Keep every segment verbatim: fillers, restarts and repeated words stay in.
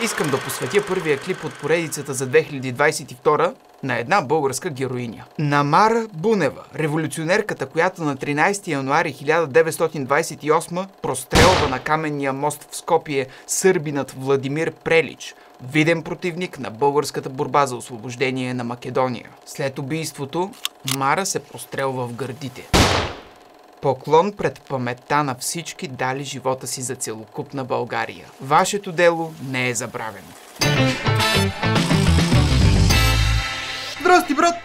Искам да посветя първия клип от поредицата за две хиляди двадесет и втора на една българска героиня. На Мара Бунева, революционерката, която на тринадесети януари хиляда деветстотин двадесет и осма прострелва на каменния мост в Скопие сърбинът Владимир Прелич, виден противник на българската борба за освобождение на Македония. След убийството Мара се прострелва в гърдите. Поклон пред паметта на всички дали живота си за целокупна България. Вашето дело не е забравено. Здрасти, брат!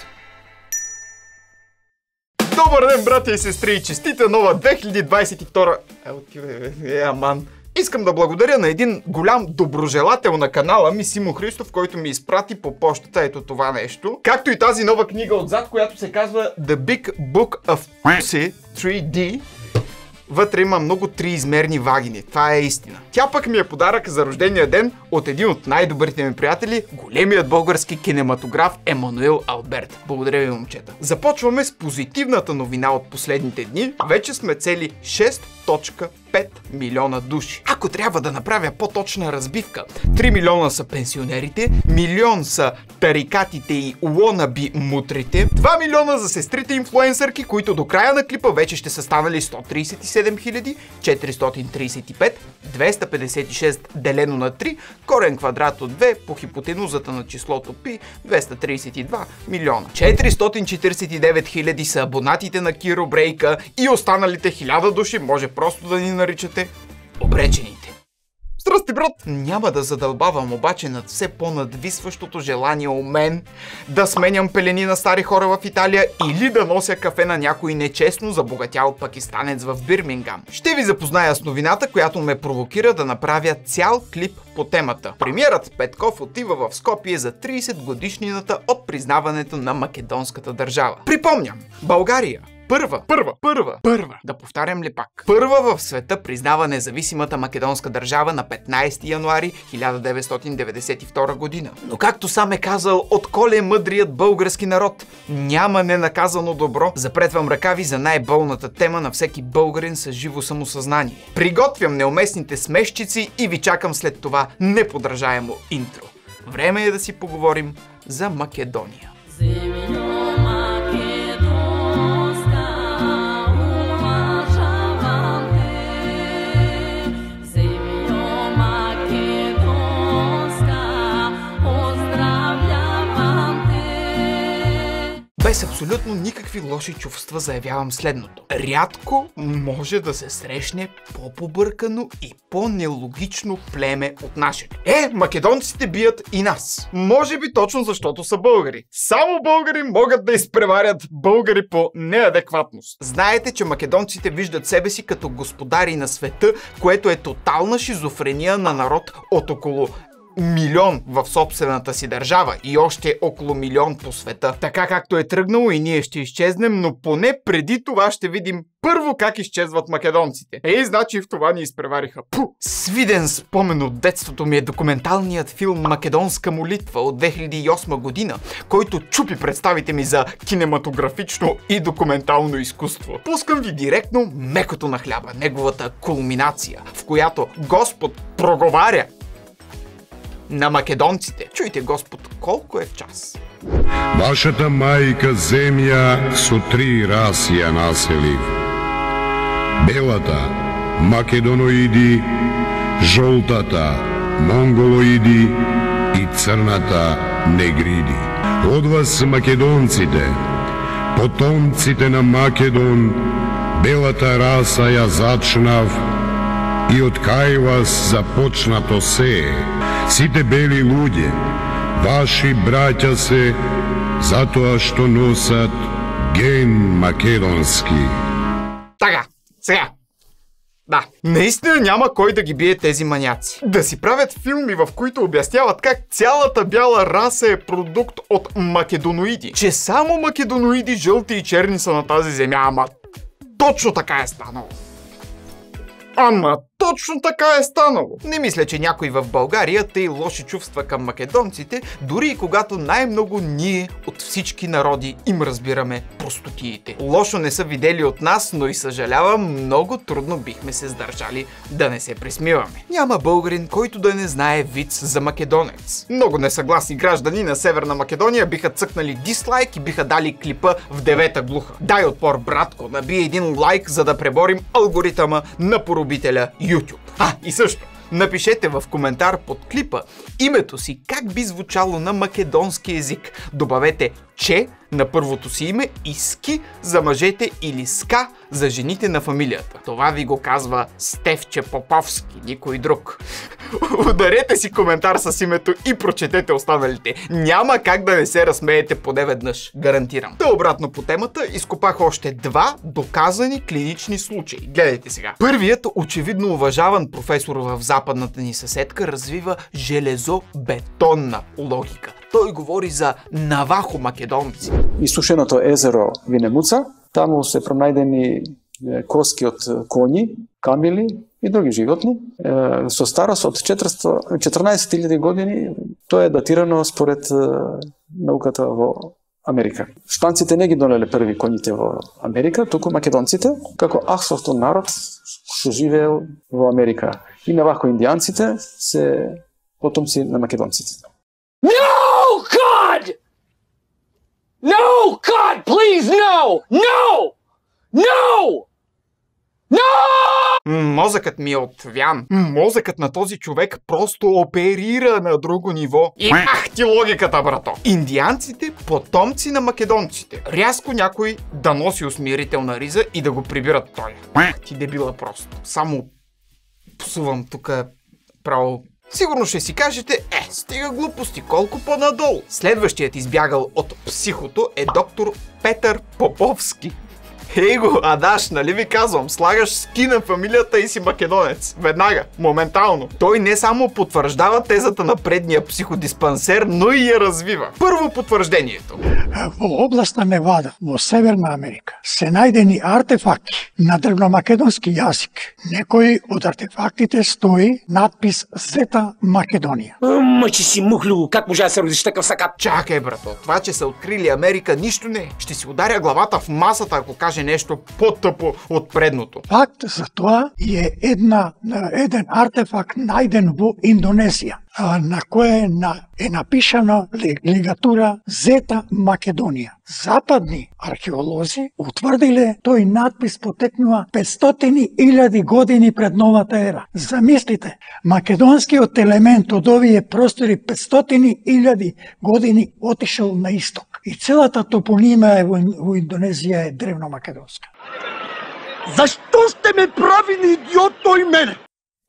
Добър ден, братя и сестри, и честита нова две хиляди двадесет и втора... Е, отивай, е, аман. Искам да благодаря на един голям доброжелател на канала ми, Симо Христов, който ми изпрати по почтата ето това нещо. Както и тази нова книга отзад, която се казва The Big Book of Pussy три Ди. Вътре има много триизмерни вагини. Това е истина. Тя пък ми е подарък за рождения ден от един от най-добрите ми приятели, големият български кинематограф Емануил Алберт. Благодаря ви, момчета. Започваме с позитивната новина от последните дни. Вече сме цели шест цяло пет милиона души. Ако трябва да направя по-точна разбивка, три милиона са пенсионерите, милион са тарикатите и уонаби мутрите, два милиона за сестрите инфлуенсърки, които до края на клипа вече ще са станали сто тридесет и седем хиляди четиристотин тридесет и пет, двеста петдесет и шест делено на три, корен квадрат от две по хипотенузата на числото пи, двеста тридесет и два милиона. четиристотин четиридесет и девет хиляди са абонатите на Киро Брейка и останалите хиляда души може просто да ни наричате обречените. Здрасти, брат! Няма да задълбавам обаче над все по-надвисващото желание у мен да сменям пелени на стари хора в Италия или да нося кафе на някой нечестно забогатял пакистанец в Бирмингам. Ще ви запозная с новината, която ме провокира да направя цял клип по темата. Премиерът Петков отива в Скопие за тридесет годишнината от признаването на македонската държава. Припомням, България Първа, първа, първа, първа, да повтарям ли пак? Първа в света признава независимата македонска държава на петнадесети януари хиляда деветстотин деветдесет и втора година. Но както сам е казал отколе мъдрият български народ, няма ненаказано добро. Запретвам ръкави за най-болната тема на всеки българин с живо самосъзнание. Приготвям неуместните смешчици и ви чакам след това неподражаемо интро. Време е да си поговорим за Македония. Без абсолютно никакви лоши чувства заявявам следното. Рядко може да се срещне по-побъркано и по-нелогично племе от нашето. Е, македонците бият и нас. Може би точно защото са българи. Само българи могат да изпреварят българи по неадекватност. Знаете, че македонците виждат себе си като господари на света, което е тотална шизофрения на народ от около милион в собствената си държава и още около милион по света. Така както е тръгнало и ние ще изчезнем, но поне преди това ще видим първо как изчезват македонците. Ей, значи в това ни изпревариха. Пу! Свиден спомен от детството ми е документалният филм Македонска молитва от две хиляди и осма година, който чупи представите ми за кинематографично и документално изкуство. Пускам ви директно мекото на хляба, неговата кулминация, в която Господ проговаря на македонците. Чуйте, Господ, колко е в час. Вашата майка земја со три раси ја населив. Белата македоноиди, жолтата монголоиди и црната негриди. Од вас македонците, потомците на Македон, белата раса ја зачнав и од кај вас започнато се. Сите бели луѓе, ваши браќа се, затоа што носат ген македонски. Така, сега. Да, наистина няма кой да ги бие тези маняци. Да си правят филми, в които обясняват как цялата бяла раса е продукт от македоноиди. Че само македоноиди, жълти и черни са на тази земя, ама точно така е станало. Ама точно така е станало. Не мисля, че някой в България тъй лоши чувства към македонците, дори и когато най-много ние от всички народи им разбираме простотиите. Лошо не са видели от нас, но и съжалявам, много трудно бихме се сдържали да не се присмиваме. Няма българин, който да не знае виц за македонец. Много несъгласни граждани на Северна Македония биха цъкнали дислайк и биха дали клипа в девета глуха. Дай отпор, братко, наби един лайк, за да преборим алгоритъма на поробителя YouTube. А, и също, напишете в коментар под клипа името си как би звучало на македонски език. Добавете че на първото си име и ски за мъжете или ска за жените на фамилията. Това ви го казва Стефче Поповски, никой друг. Ударете си коментар с името и прочетете останалите. Няма как да не се разсмеете поне веднъж, гарантирам. Та обратно по темата, изкопах още два доказани клинични случаи. Гледайте сега. Първият, очевидно уважаван професор в западната ни съседка, развива железобетонна логика. Той говори за навахо македонци. Изсушеното езеро Винемуца, таму се пронајдени коски од коњи, камили и други животни. Со старост од четрнаесет илјади години, тоа е датирано според науката во Америка. Шпанците не ги донеле први коњите во Америка, туку македонците, како автохтон народ што живеел во Америка. И навако индијанците се потомци на македонците. No, God! No, God, please, no! No! No! No! Мозъкът ми е отвян. Мозъкът на този човек просто оперира на друго ниво. И ах ти логиката, брато! Индианците потомци на македонците. Рязко някой да носи усмирителна риза и да го прибират той. Ти дебила просто. Само псувам тук право. Сигурно ще си кажете, е, стига глупости, колко по-надолу. Следващият избягал от психото е доктор Петър Поповски. Ей го, Адаш, нали ви казвам, слагаш ски на фамилията и си македонец. Веднага, моментално. Той не само потвърждава тезата на предния психодиспансер, но и я развива. Първо потвърждението. Во област на Невада, во Северна Америка, се најдени артефакти на древномакедонски јазик. Некои од артефактите стои надпис Зета Македонија. Мъчи си мухлю, как може да се родиш такъв сакат? Чакай, брато, това, че са открили Америка, нищо не е. Ще си ударя главата в масата, ако каже нещо по-тъпо от предното. Факт за това е една, еден артефакт најден во Индонезија, на кое е напишана лигатура Зета Македонија. Западни археолози утврдиле тој надпис потекнува петстотини илјади години пред новата ера. Замислите, македонскиот елемент од овие простори петстотини илјади години отишел на исток. И целата топонима во Индонезија е древномакедонска. Защо сте ме правили идиот той мене?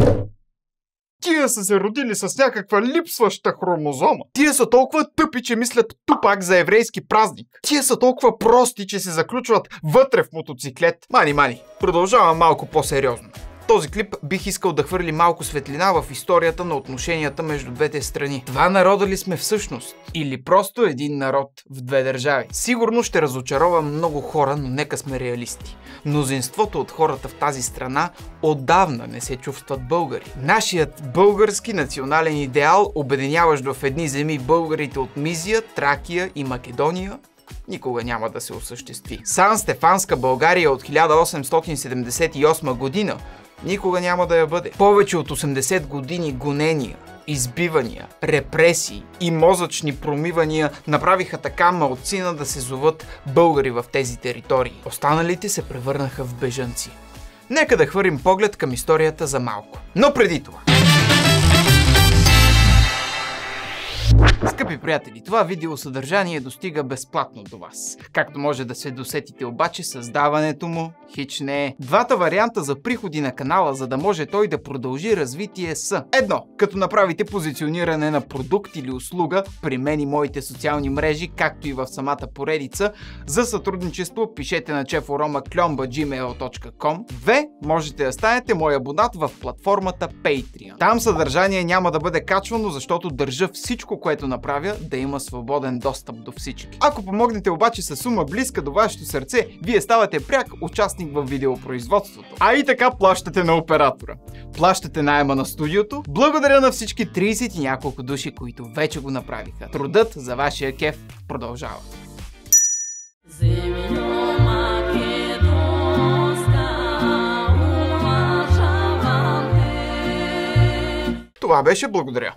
Тия са се родили с някаква липсваща хромозома. Тия са толкова тъпи, че мислят Тупак за еврейски празник. Тия са толкова прости, че се заключват вътре в мотоциклет. Мани, мани, продължавам малко по-сериозно. Този клип бих искал да хвърли малко светлина в историята на отношенията между двете страни. Два народа ли сме всъщност? Или просто един народ в две държави? Сигурно ще разочарова много хора, но нека сме реалисти. Мнозинството от хората в тази страна отдавна не се чувстват българи. Нашият български национален идеал, обединяващ в едни земи българите от Мизия, Тракия и Македония, никога няма да се осъществи. Сан Стефанска България от хиляда осемстотин седемдесет и осма година никога няма да я бъде. Повече от осемдесет години гонения, избивания, репресии и мозъчни промивания направиха така малцина да се зоват българи в тези територии. Останалите се превърнаха в бежанци. Нека да хвърлим поглед към историята за малко. Но преди това. Скъпи приятели, това видеосъдържание достига безплатно до вас. Както може да се досетите обаче, създаването му хич не е. Двата варианта за приходи на канала, за да може той да продължи развитие са: едно, като направите позициониране на продукт или услуга при мен и моите социални мрежи, както и в самата поредица. За сътрудничество пишете на чефорома кльомба джимейл точка ком. Две, можете да станете мой абонат в платформата Patreon. Там съдържание няма да бъде качвано, защото държа всичко, което което направя да има свободен достъп до всички. Ако помогнете обаче с сума близка до вашето сърце, вие ставате пряк участник в видеопроизводството. А и така плащате на оператора. Плащате наема на студиото. Благодаря на всички трийсет и няколко души, които вече го направиха. Трудът за вашия кеф продължава. Това беше благодаря.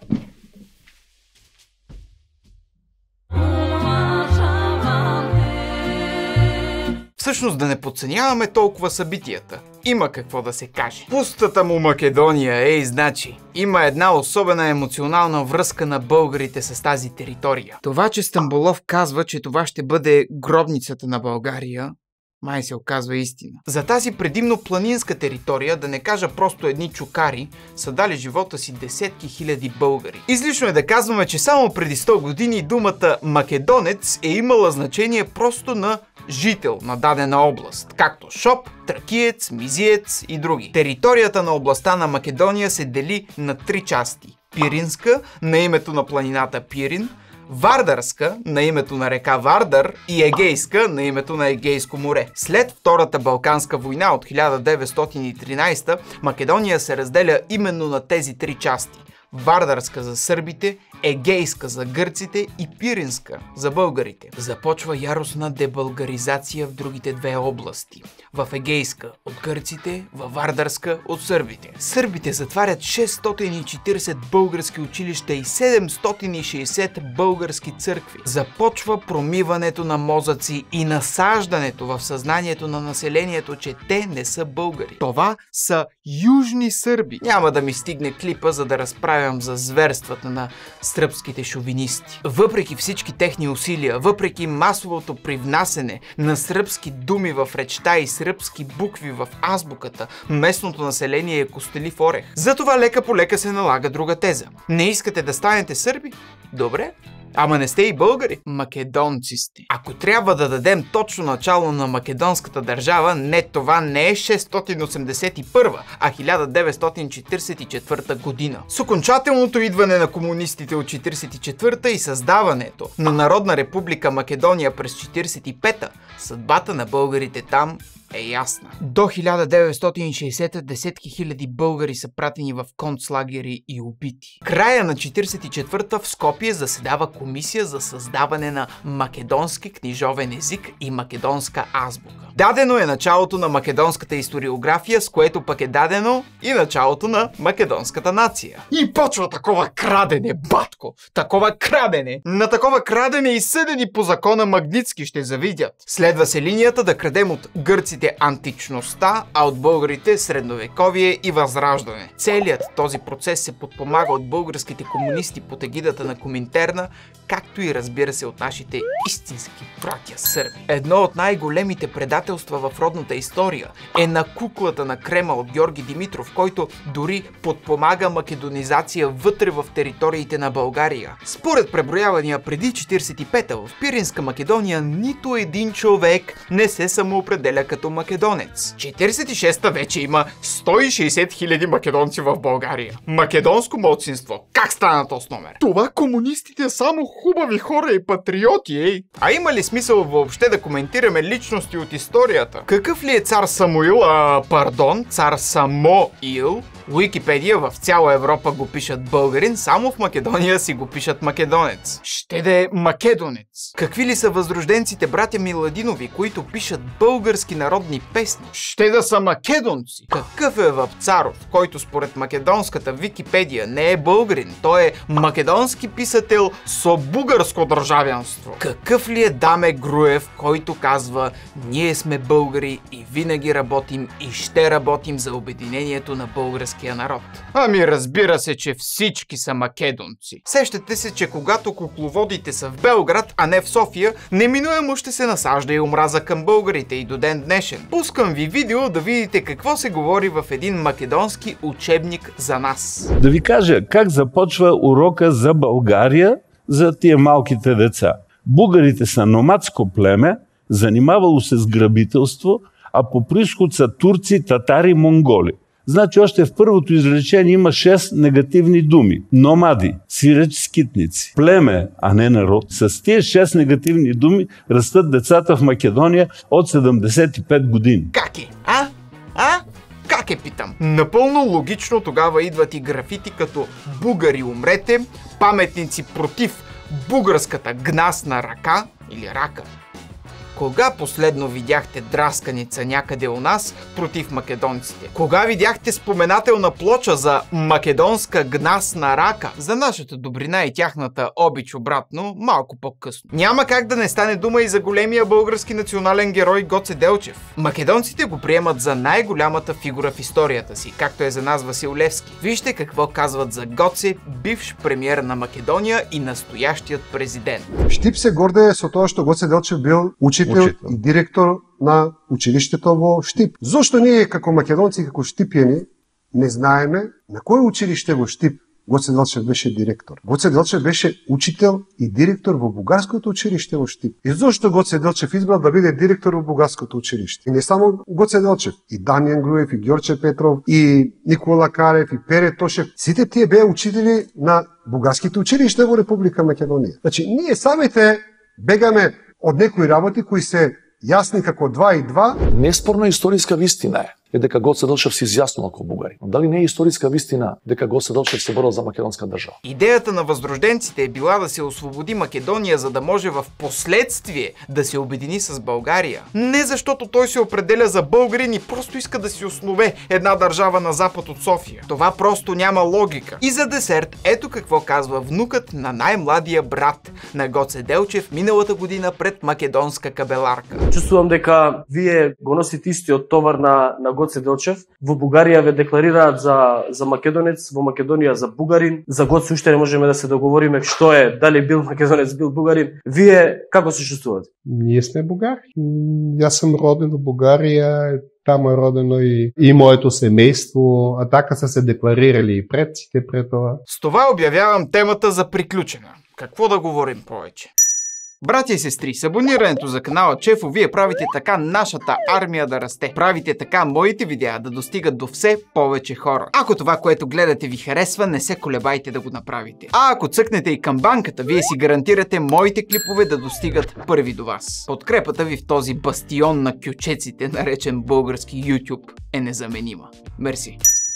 Всъщност да не подценяваме толкова събитията. Има какво да се каже. Пустата му Македония, ей, значи, има една особена емоционална връзка на българите с тази територия. Това, че Стамболов казва, че това ще бъде гробницата на България, май се оказва истина. За тази предимно планинска територия, да не кажа просто едни чукари, са дали живота си десетки хиляди българи. Излишно е да казваме, че само преди сто години думата македонец е имала значение просто на жител на дадена област, както Шоп, Тракиец, Мизиец и други. Територията на областта на Македония се дели на три части. Пиринска, на името на планината Пирин, Вардарска, на името на река Вардар, и Егейска, на името на Егейско море. След Втората Балканска война от хиляда деветстотин и тринайсета, Македония се разделя именно на тези три части. Вардарска за сърбите, Егейска за гърците и Пиринска за българите. Започва яростна дебългаризация в другите две области. В Егейска от гърците, във Вардарска от сърбите. Сърбите затварят шестстотин и четирийсет български училища и седемстотин и шейсет български църкви. Започва промиването на мозъци и насаждането в съзнанието на населението, че те не са българи. Това са южни сърби. Няма да ми стигне клипа, за да разправям за зверствата на сръбските шовинисти. Въпреки всички техни усилия, въпреки масовото привнасене на сръбски думи в речта и сръбски букви в азбуката, местното население е костелив орех. Затова лека по лека се налага друга теза. Не искате да станете сърби? Добре. Ама не сте и българи. Македонци сте. Ако трябва да дадем точно начало на македонската държава, не, това не е шестстотин осемдесет и първа, а хиляда деветстотин четирийсет и четвърта година. С окончателното идване на комунистите от четирийсет и четвърта и създаването на Народна република Македония през четирийсет и пета, съдбата на българите там е ясна. До хиляда деветстотин и шейсета десетки хиляди българи са пратени в концлагери и убити. Края на четирийсет и четвърта в Скопие заседава комисия за създаване на македонски книжовен език и македонска азбука. Дадено е началото на македонската историография, с което пък е дадено и началото на македонската нация. И почва такова крадене, батко! Такова крадене! На такова крадене и съдени по закона Магнитски ще завидят. Следва се линията да крадем от гърците античността, а от българите средновековие и възраждане. Целият този процес се подпомага от българските комунисти под егидата на Коминтерна, както и разбира се от нашите истински братя сърби. Едно от най-големите предателства в родната история е на куклата на Крема от Георги Димитров, който дори подпомага македонизация вътре в териториите на България. Според преброявания преди четирийсет и пета в Пиринска Македония нито един човек не се самоопределя като македонец. четирийсет и шеста вече има сто и шейсет хиляди македонци в България. Македонско малцинство. Как стана този номер? Това комунистите само хубави хора и патриоти, ей! А има ли смисъл въобще да коментираме личности от историята? Какъв ли е цар Самуил, а, пардон, цар Самоил? Уикипедия в цяла Европа го пишат българин, само в Македония си го пишат македонец. Ще да е македонец. Какви ли са възрожденците братя Миладинови, които пишат български народни песни? Ще да са македонци. Какъв е Вапцаров, който според македонската Википедия не е българин, той е македонски писател со бугарско държавенство? Какъв ли е Даме Груев, който казва: ние сме българи и винаги работим и ще работим за обединението на българския народ? Ами разбира се, че всички са македонци. Сещате се, че когато кукловодите са в Белград, а не в София, неминуемо ще се насажда и омраза към българите и до ден днешен. Пускам ви видео да видите какво се говори в един македонски учебник за нас. Да ви кажа как започва урока за България за тия малките деца. Бугарите са номадско племе, занимавало се с грабителство, а по произход са турци, татари, монголи. Значи още в първото изречение има шест негативни думи. Номади, свиреч скитници, племе, а не народ. С тези шест негативни думи растат децата в Македония от седемдесет и пет години. Как е? А? А? Как е, питам? Напълно логично тогава идват и графити като "Бугари, умрете", паметници против бугарската гнасна ръка или рака. Кога последно видяхте драсканица някъде у нас против македонците? Кога видяхте споменателна плоча за македонска гнасна рака? За нашата добрина и тяхната обич обратно, малко по-късно. Няма как да не стане дума и за големия български национален герой Гоце Делчев. Македонците го приемат за най-голямата фигура в историята си, както е за нас Васил Левски. Вижте какво казват за Гоце, бивш премиер на Македония и настоящият президент. Штип се гордее со тоа што Гоце Делчев бил учител и директор на училиштето во Штип. Зошто ние како македонци, како штипјани, не знаеме на кој училиште во Штип Гоце Делчев беше директор? Гоце Делчев беше учител и директор во бугарското училиште во Штип. И зошто Гоце Делчев избрал да биде директор во бугарското училиште? И не само Гоце Делчев, и Дамјан Груев, и Ѓорче Петров, и Никола Карев, и Пере Тошев. Сите тие беа учители на бугарските училишта во Република Македонија. Значи, ние самите бегаме од некои работи кои се јасни како два и два. Неспорна историска вистина е е дека Гоце Делчев се изјаснил како бугари. Но дали не е историска вистина дека Гоце Делчев се борил за македонска држава? Идеята на възрожденците е била да се освободи Македония, за да може в последствие да се обедини с България. Не защото той се определя за българин и просто иска да си основе една държава на запад от София. Това просто няма логика. И за десерт, ето какво казва внукът на най-младия брат на Гоце Делчев миналата година пред македонска кабеларка. Чувствувам дека вие го носите истиот товар на, на Гоце Делчев. Во Бугарија ве декларираат за, за македонец, во Македонија за бугарин. За Гоце уште не можеме да се договориме што е, дали бил македонец, бил бугарин. Вие како се чувствувате? Ние сме бугари. Јас сум роден во Бугарија, таму е родено и, и моето семејство, а така са се декларирали и предците пред това. С това обявявам темата за приключена. Какво да говорим повече? Братя и сестри, с абонирането за канала Чефо вие правите така нашата армия да расте. Правите така моите видеа да достигат до все повече хора. Ако това, което гледате ви харесва, не се колебайте да го направите. А ако цъкнете и камбанката, вие си гарантирате моите клипове да достигат първи до вас. Подкрепата ви в този бастион на кючеците, наречен български YouTube, е незаменима. Мерси.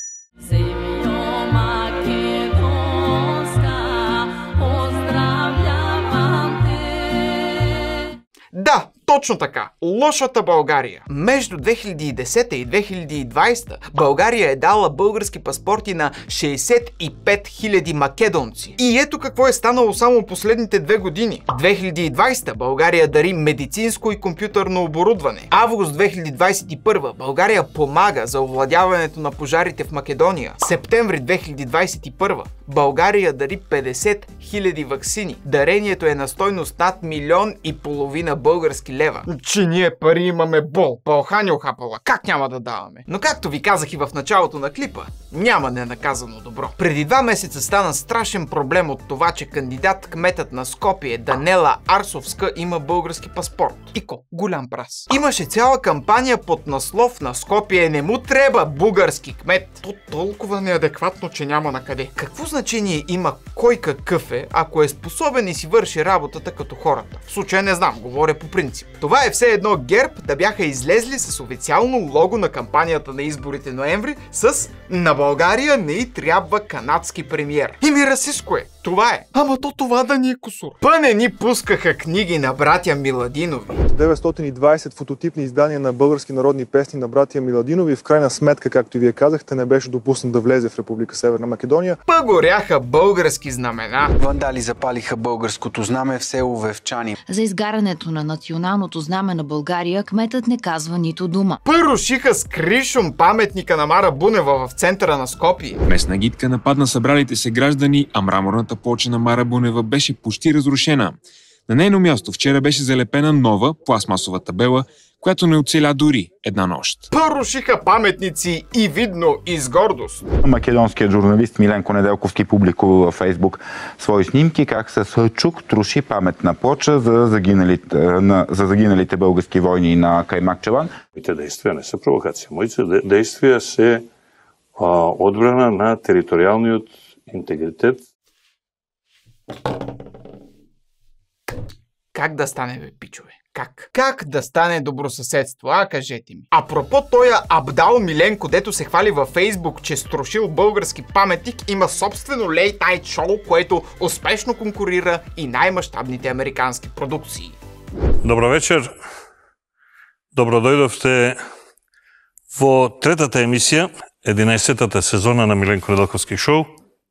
Да, точно така. Лошата България. Между две хиляди и десета и две хиляди и двадесета България е дала български паспорти на шейсет и пет хиляди македонци. И ето какво е станало само последните две години. две хиляди и двадесета България дари медицинско и компютърно оборудване. Август две хиляди двадесет и първа България помага за овладяването на пожарите в Македония. Септември две хиляди двадесет и първа България дари петдесет хиляди ваксини. Дарението е на стойност над милион и половина български лева. Че ние пари имаме бол. Пълханьо хапала. Как няма да даваме? Но както ви казах и в началото на клипа, няма ненаказано добро. Преди два месеца стана страшен проблем от това, че кандидат кметът на Скопие Данела Арсовска има български паспорт. Ико, голям прас. Имаше цяла кампания под наслов на Скопие не му треба български кмет. То толкова неадекватно, че няма на къде. Какво значение има кой какъв е, ако е способен и си върши работата като хората? В случая не знам, говоря по принцип. Това е все едно ГЕРБ да бяха излезли с официално лого на кампанията на изборите ноември с "На България не й трябва канадски премиер". И ми расистко е. Това е. Ама то това да ни е кусур. Па не ни пускаха книги на братя Миладинови. деветстотин и двадесет фототипни издания на български народни песни на братя Миладинови в крайна сметка, както и вие казахте, не беше допуснат да влезе в Република Северна Македония. Па горяха български знамена. Вандали запалиха българското знаме в село Вевчани. За изгарянето на националното знаме на България кметът не казва нито дума. Па рушиха с кришум паметника на Мара Бунева в центъра на Скопие. Местна гидка нападна събралите се граждани, а мраморната плоча на Мара Бунева беше почти разрушена. На нейно място вчера беше залепена нова пластмасова табела, която не оцеля дори една нощ. Порушиха паметници и видно и с гордост. Македонският журналист Миленко Неделковски публикува във Фейсбук свои снимки как с чук троши паметна плоча за загиналите, на, за загиналите български войни на Каймакчеван. Моите действия не са провокация. Моите действия се одбрана на територијалниот интегритет. Как да стане, бе, пичове? Как? Как да стане добросъседство, а кажете ми? Апропо тоя Абдал Миленко, дето се хвали във Фейсбук, че струшил български паметник, има собствено Late Night Show, което успешно конкурира и най-мащабните американски продукции. Добро вечер. Добро дојдовте во третата емисија, единаесеттата сезона на Миленко Неделковски шоу.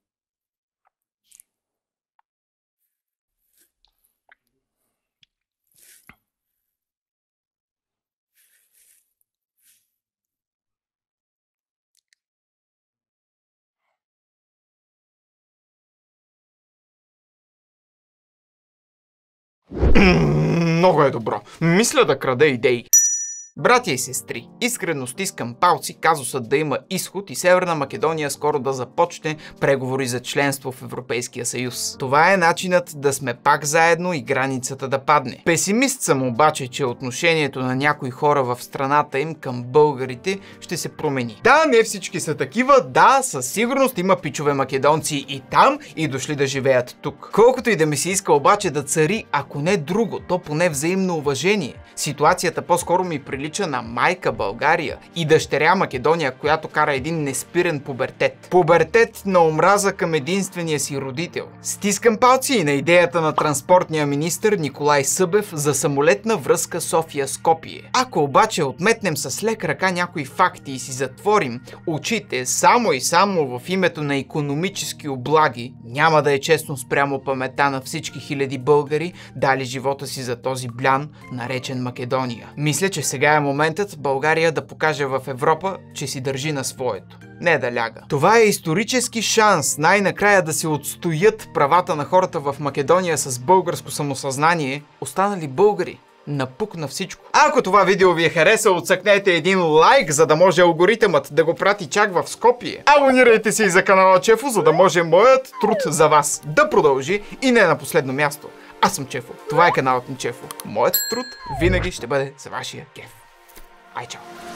Много е добро. Мисля да крада идеи. Братя и сестри, искрено стискам палци казусът да има изход и Северна Македония скоро да започне преговори за членство в Европейския съюз. Това е начинът да сме пак заедно и границата да падне. Песимист съм обаче, че отношението на някои хора в страната им към българите ще се промени. Да, не всички са такива, да, със сигурност има пичове македонци и там, и дошли да живеят тук. Колкото и да ми се иска обаче да цари, ако не друго, то поне взаимно уважение. Ситуацията по-скоро ми прилича на майка България и дъщеря Македония, която кара един неспирен пубертет. Пубертет на омраза към единствения си родител. Стискам палци и на идеята на транспортния министър Николай Събев за самолетна връзка София-Скопие. Ако обаче отметнем с лек ръка някои факти и си затворим очите само и само в името на икономически облаги, няма да е честно спрямо паметта на всички хиляди българи, дали живота си за този блян, наречен Македония. Мисля, че сега е моментът България да покаже в Европа, че си държи на своето. Не да ляга. Това е исторически шанс най-накрая да се отстоят правата на хората в Македония с българско самосъзнание, останали българи. Напук на всичко. Ако това видео ви е харесало, цъкнете един лайк, за да може алгоритъмът да го прати чак в Скопие. Абонирайте се и за канала Чефо, за да може моят труд за вас да продължи и не на последно място. Аз съм Чефо. Това е каналът на Чефо. Моят труд винаги ще бъде за вашия кеф. Ай, чао!